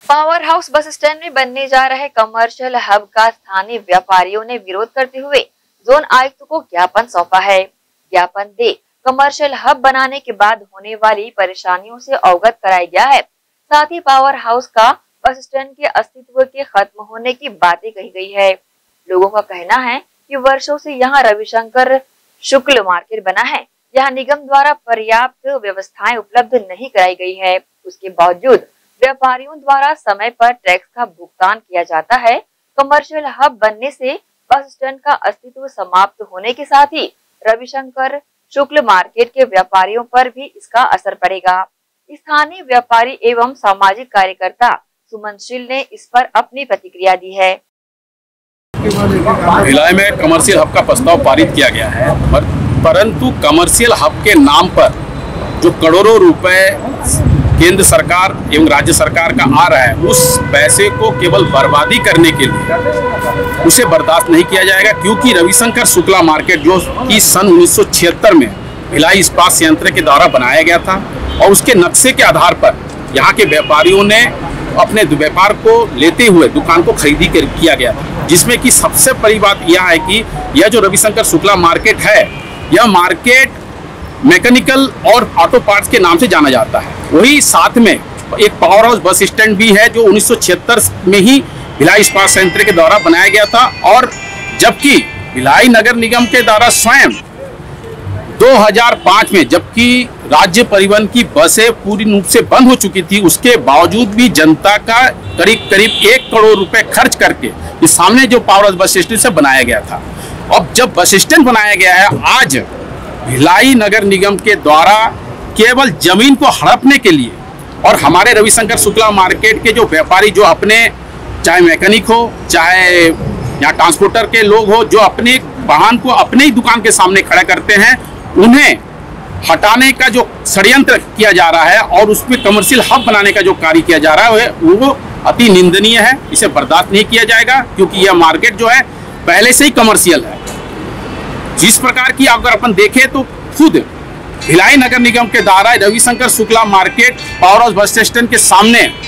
Power house bus stand में बनने जा रहे कमर्शियल हब का स्थानीय व्यापारियों ने विरोध करते हुए जोन आयुक्त को ज्ञापन सौंपा है। ज्ञापन दे कमर्शियल हब बनाने के बाद होने वाली परेशानियों से अवगत कराया गया है। साथ ही पावर हाउस का बस स्टैंड के अस्तित्व के खत्म होने की बातें कही गई है। लोगों का कहना है कि वर्षों से यहाँ रविशंकर शुक्ल मार्केट बना है। यहाँ निगम द्वारा पर्याप्त व्यवस्थाएं उपलब्ध नहीं कराई गई है। उसके बावजूद व्यापारियों द्वारा समय पर टैक्स का भुगतान किया जाता है। कमर्शियल हब बनने से बस स्टैंड का अस्तित्व समाप्त होने के साथ ही रविशंकर शुक्ल मार्केट के व्यापारियों पर भी इसका असर पड़ेगा। स्थानीय व्यापारी एवं सामाजिक कार्यकर्ता सुमनशील ने इस पर अपनी प्रतिक्रिया दी है। भिलाई में कमर्शियल हब का प्रस्ताव पारित किया गया है, परंतु कमर्शियल हब के नाम पर जो करोड़ों रुपए केंद्र सरकार एवं राज्य सरकार का आ रहा है, उस पैसे को केवल बर्बादी करने के लिए उसे बर्दाश्त नहीं किया जाएगा। क्योंकि रविशंकर शुक्ला मार्केट जो कि सन 1976 में भिलाई इस्पात संयंत्र के द्वारा बनाया गया था और उसके नक्शे के आधार पर यहाँ के व्यापारियों ने अपने व्यापार को लेते हुए दुकान को खरीदी किया गया था, जिसमें कि सबसे बड़ी बात यह है कि यह जो रविशंकर शुक्ला मार्केट है, यह मार्केट मैकेनिकल और ऑटो पार्ट्स के नाम से जाना जाता है। वही साथ में एक पावर हाउस बस स्टैंड भी है जो 1976 में ही भिलाई इस्पात संयंत्र के द्वारा बनाया गया था, और जबकि भिलाई नगर निगम के द्वारा स्वयं 2005 में जबकि राज्य परिवहन की बसें पूरी रूप से बंद हो चुकी थी, उसके बावजूद भी जनता का करीब 1 करोड़ रुपए खर्च करके इस सामने जो पावर हाउस बस स्टैंड से बनाया गया था। अब जब बस स्टैंड बनाया गया है, आज भिलाई नगर निगम के द्वारा केवल जमीन को हड़पने के लिए और हमारे रविशंकर शुक्ला मार्केट के जो व्यापारी जो अपने चाहे मैकेनिक हो चाहे यहाँ ट्रांसपोर्टर के लोग हो जो अपने वाहन को अपने ही दुकान के सामने खड़ा करते हैं, उन्हें हटाने का जो षड्यंत्र किया जा रहा है और उसमें कमर्शियल हब बनाने का जो कार्य किया जा रहा है वो अति निंदनीय है। इसे बर्दाश्त नहीं किया जाएगा, क्योंकि यह मार्केट जो है पहले से ही कमर्शियल है। जिस प्रकार की अगर अपन देखें तो खुद भिलाई नगर निगम के द्वारा Ravishankar Shukla market power house bus stand के सामने